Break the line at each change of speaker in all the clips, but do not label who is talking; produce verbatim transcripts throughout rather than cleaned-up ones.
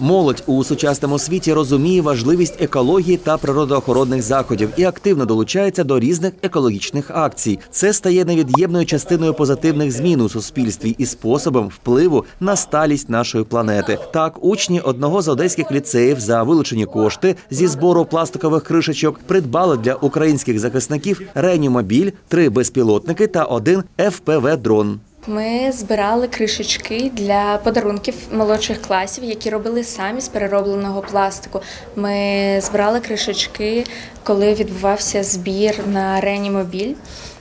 Молодь у сучасному світі розуміє важливість екології та природоохоронних заходів і активно долучається до різних екологічних акцій. Це стає невід'ємною частиною позитивних змін у суспільстві і способом впливу на сталість нашої планети. Так, учні одного з одеських ліцеїв за вилучені кошти зі збору пластикових кришечок придбали для українських захисників реанімобіль, три безпілотники та один еф пе ве-дрон.
Ми збирали кришечки для подарунків молодших класів, які робили самі з переробленого пластику. Ми збирали кришечки, коли відбувався збір на реанімобіль.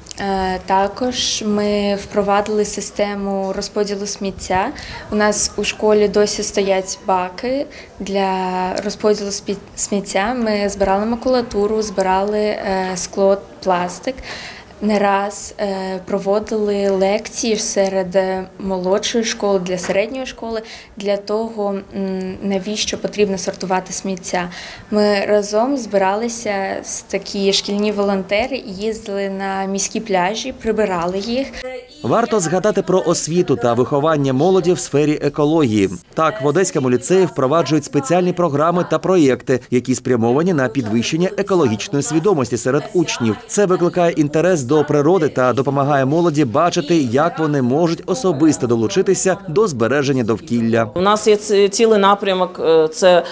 Також ми впровадили систему розподілу сміття. У нас у школі досі стоять баки для розподілу сміття. Ми збирали макулатуру, збирали скло, пластик. Не раз проводили лекції серед молодшої школи, для середньої школи, для того, навіщо потрібно сортувати сміття. Ми разом збиралися з такі шкільні волонтери і їздили на міські пляжі, прибирали їх.
Варто згадати про освіту та виховання молоді в сфері екології. Так, в Одеському ліцеї впроваджують спеціальні програми та проєкти, які спрямовані на підвищення екологічної свідомості серед учнів. Це викликає інтерес до природи та допомагає молоді бачити, як вони можуть особисто долучитися до збереження довкілля.
У нас є цілий напрямок, це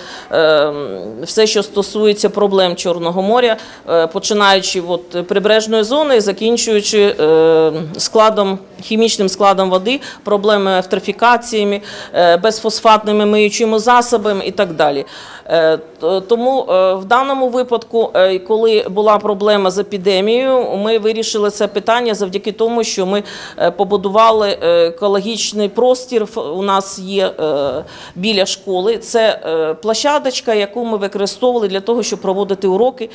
все, що стосується проблем Чорного моря, починаючи від прибережної зони і закінчуючи складом, хімічним складом води, проблеми евтрофікаціями, безфосфатними миючими засобами і так далі. Тому в даному випадку, коли була проблема з епідемією, ми вирішили це питання завдяки тому, що ми побудували екологічний простір, у нас є біля школи. Це площадочка, яку ми використовували для того, щоб проводити уроки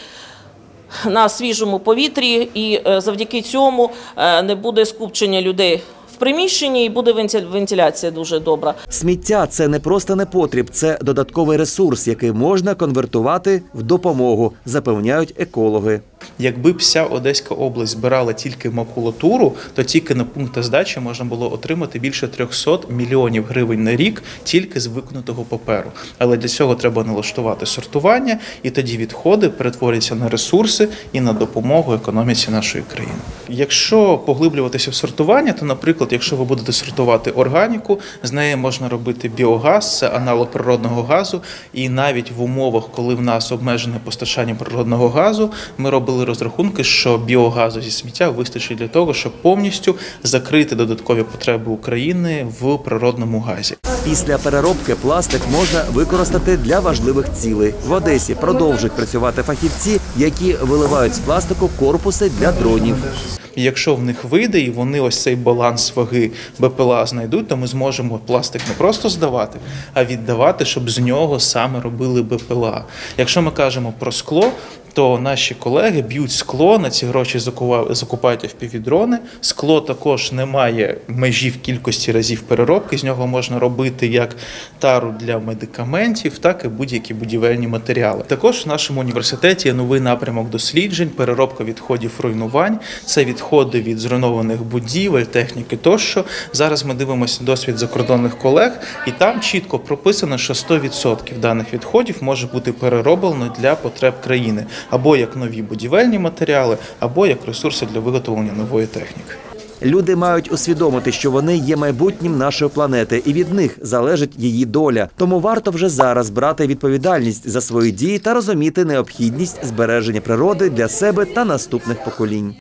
на свіжому повітрі, і завдяки цьому не буде скупчення людей в приміщенні і буде вентиляція дуже добра.
Сміття – це не просто непотріб, це додатковий ресурс, який можна конвертувати в допомогу, запевняють екологи.
Якби вся Одеська область збирала тільки макулатуру, то тільки на пунктах здачі можна було отримати більше трьохсот мільйонів гривень на рік тільки з викинутого паперу. Але для цього треба налаштувати сортування, і тоді відходи перетворюються на ресурси і на допомогу економіці нашої країни. Якщо поглиблюватися в сортування, то, наприклад, якщо ви будете сортувати органіку, з неї можна робити біогаз, це аналог природного газу, і навіть в умовах, коли в нас обмежене постачання природного газу, ми робили розрахунки, що біогазу зі сміття вистачить для того, щоб повністю закрити додаткові потреби України в природному газі.
Після переробки пластик можна використати для важливих цілей. В Одесі продовжують працювати фахівці, які виливають з пластику корпуси для дронів.
І якщо в них вийде, і вони ось цей баланс ваги Б П Л А знайдуть, то ми зможемо пластик не просто здавати, а віддавати, щоб з нього саме робили Б П Л А. Якщо ми кажемо про скло, то наші колеги б'ють скло, на ці гроші закупають еф пі ві-дрони. Скло також не має межі в кількості разів переробки, з нього можна робити як тару для медикаментів, так і будь-які будівельні матеріали. Також в нашому університеті є новий напрямок досліджень, переробка відходів руйнувань, це відходи від зруйнованих будівель, техніки тощо. Зараз ми дивимося досвід закордонних колег, і там чітко прописано, що сто відсотків даних відходів може бути перероблено для потреб країни. Або як нові будівельні матеріали, або як ресурси для виготовлення нової техніки.
Люди мають усвідомити, що вони є майбутнім нашої планети, і від них залежить її доля. Тому варто вже зараз брати відповідальність за свої дії та розуміти необхідність збереження природи для себе та наступних поколінь.